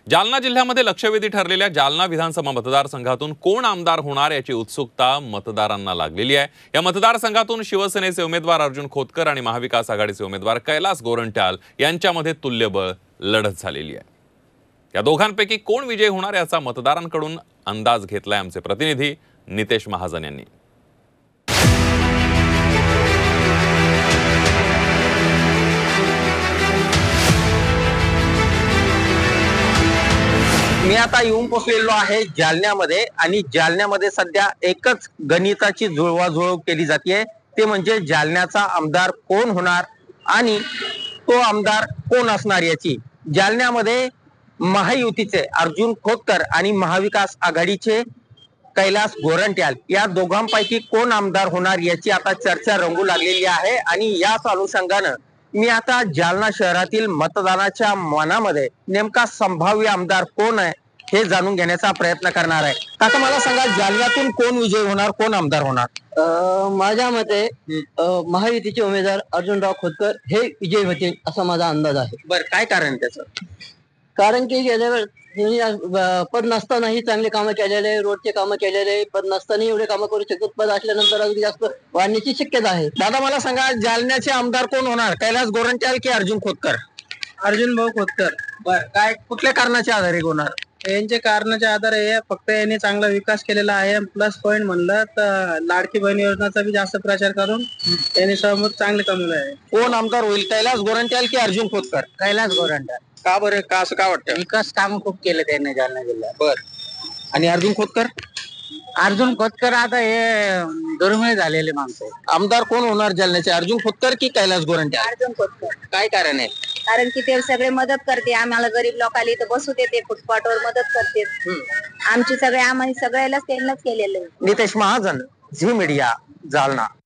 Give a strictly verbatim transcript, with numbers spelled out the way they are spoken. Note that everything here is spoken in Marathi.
जालना जिल्ह्यामध्ये लक्षवेधी ठरलेल्या जालना विधानसभा मतदारसंघातून कोण आमदार होणार याची उत्सुकता मतदारांना लागलेली आहे। या मतदारसंघातून शिवसेनेचे उमेदवार अर्जुन खोतकर आणि महाविकास आघाडीचे उमेदवार कैलास गोरंट्याल यांच्यामध्ये तुल्यबळ लढत झालेली आहे। या दोघांपैकी कोण विजयी होणार याचा मतदारांकडून अंदाज घेतलाय आमचे प्रतिनिधी नितेश महाजन यांनी। मी आता येऊन पोहोचलेलो आहे जालन्यामध्ये आणि जालन्यामध्ये सध्या एकच गणिताची जुळवाजुळव केली जाते, ते म्हणजे जालन्याचा आमदार कोण होणार आणि तो आमदार कोण असणार याची। जालन्यामध्ये महायुतीचे अर्जुन खोतकर आणि महाविकास आघाडीचे कैलास गोरंट्याल या दोघांपैकी कोण आमदार होणार याची आता चर्चा रंगू लागलेली आहे। आणि याच अनुषंगानं मी आता जालना शहरातील मतदानाच्या मनामध्ये नेमका संभाव्य आमदार कोण आहे हे जाणून घेण्याचा प्रयत्न करणार आहे। काका मला सांगा, जालन्यातून कोण विजय होणार, कोण आमदार होणार? माझ्या मते महायुतीचे उमेदवार अर्जुनराव खोतकर हे विजयी होतील असा माझा अंदाज आहे। बरं, काय कारण त्याचं? कारण की गेल्या वेळेस पद नसतानाही चांगले कामं केलेले, रोडचे कामं केलेले, पद नसतानाही एवढे कामं करू शकतात, पद असल्यानंतर अगदी जास्त वाढण्याची शक्यता आहे। दादा मला सांगा, जालन्याचे आमदार कोण होणार, कैलास गोरंट्याल की अर्जुन खोतकर? अर्जुन भाऊ खोतकर। बरं, काय कुठल्या कारणाच्या आधारे होणार? यांचे कारणाचे आधार हे फक्त यांनी चांगला विकास केलेला आहे। प्लस पॉइंट म्हणलं तर लाडकी बहीण योजनाचा बी जास्त प्रचार करून यांनी समोर चांगले कमवले आहे। कोण आमदार होईल, कैलास गोरंट्याल की अर्जुन खोतकर? कैलास गोरंट्याल। का बरं, का असं का वाटतं? विकास काम खूप केले त्यांनी जालना जिल्ह्यात। बर, आणि अर्जुन खोतकर? अर्जुन खोतकर आता हे दुर्मिळ झालेले माणसं। आमदार कोण होणार जालन्याचे, अर्जुन खोतकर की कैलास गोरंट्याल? अर्जुन खोतकर। काय कारण आहे? कारण की ते सगळे मदत करते आम्हाला, गरीब लोकांना इथं बसू देते, फुटपाथवर मदत करते आमची सगळे, आम्हाला सगळ्यालाच त्यांनाच केलेलं आहे। नितेश महाजन, झी मीडिया, जालना।